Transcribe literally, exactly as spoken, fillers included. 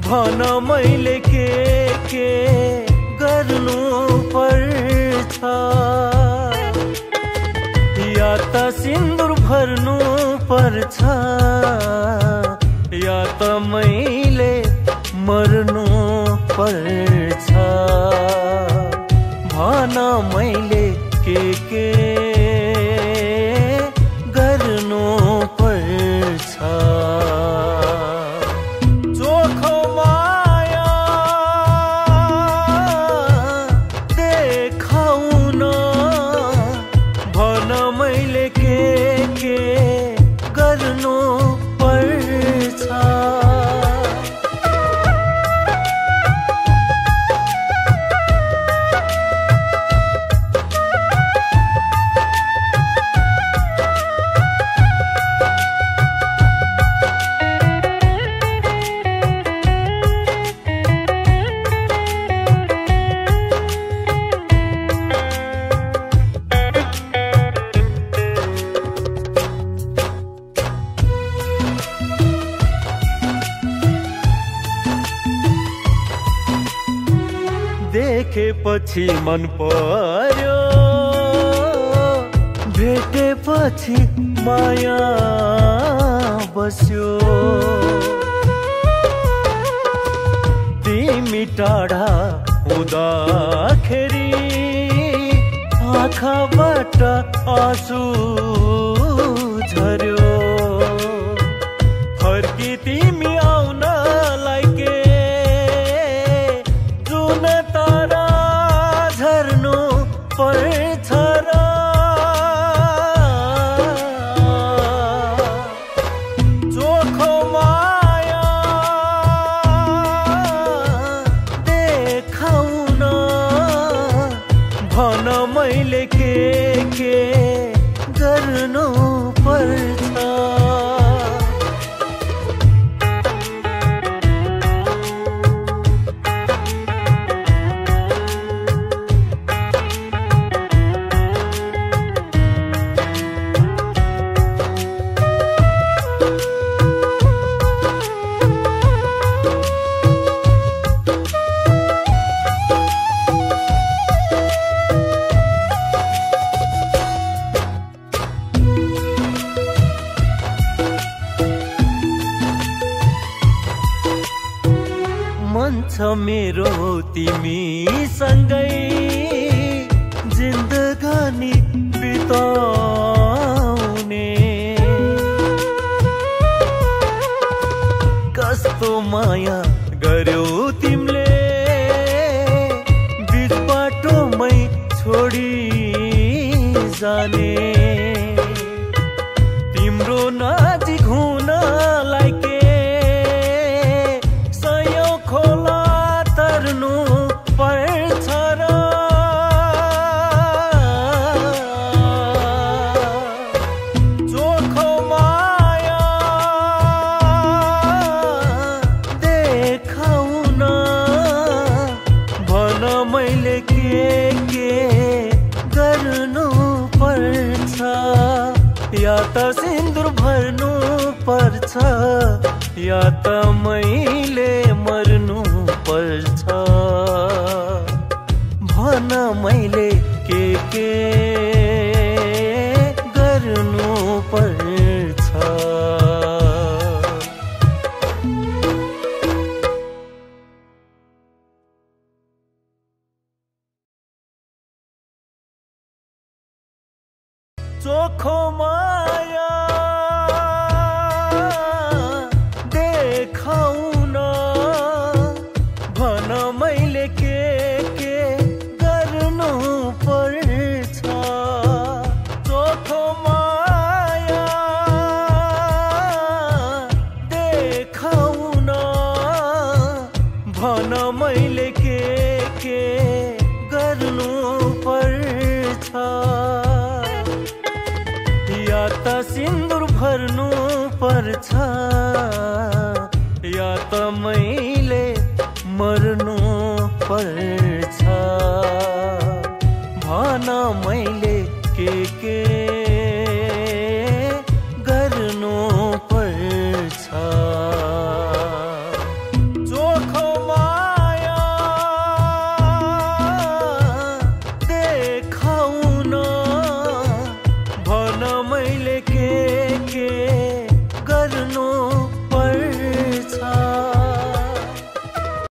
भन मैले के के गर्नु पर्छ, या त सिन्दुर भर्नु पर्छ, या त मैले मर्नु पर्छ। भन मैले के के गर्नु पर्छ। चोखो माया देखाउन भन मैले के के गर्नु पर्छ। देखेपछि मन पर्यो, भेटेपछि माया बस्यो। तिमी टाढा हुँदाखेरि आँखाबाट आँसु झर्यो। फर्की तिमी आउन लागे जुन तारा झर्नु पर्छ र। चोखो माया देखाउन भन मैले के के गर्नु पर्छ। मन छ मेरो तिमीसँगै जिन्दगानी बिताउने। कस्तो माया गर्यौ तिमीले बिच बाटोमै छोडी जाने। तिम्रो नजिक हुन लागे खोला तर्नु पर्छ र। चोखो माया देखाउन भन मैले के के गर्नु पर्छ, या त सिन्दुर भर्नु पर्छ, या त मैले मर्नु पर्छ। भन मैले के के गर्नु पर्छ। चोखो माया देखाउन भन मैले के के गर्नु पर्छ। चोखो माया देखाउन भन मैले के के गर्नु पर्छ, या त सिन्दुर भर्नु पर्छ, या त मैले मर्नु पर्छ। भन मैले के के गर्नु पर्छ। चोखो गर्नु